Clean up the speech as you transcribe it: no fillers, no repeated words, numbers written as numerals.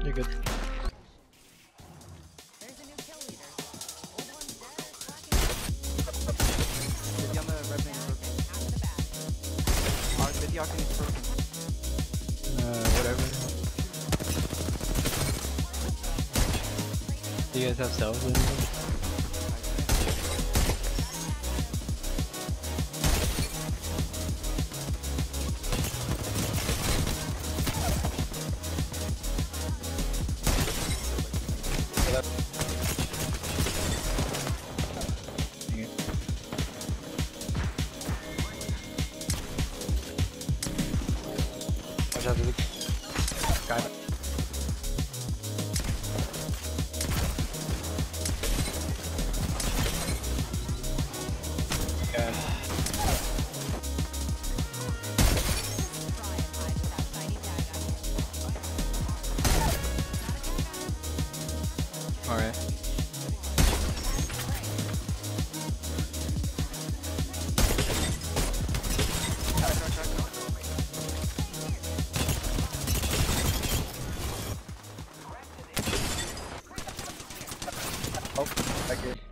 You're good. On the red thing is broken. Our Vidyarkin is broken. Whatever. Do you guys have cells or anything? Watch out, Luke. Got it. Yeah. Alright. Oh, back here.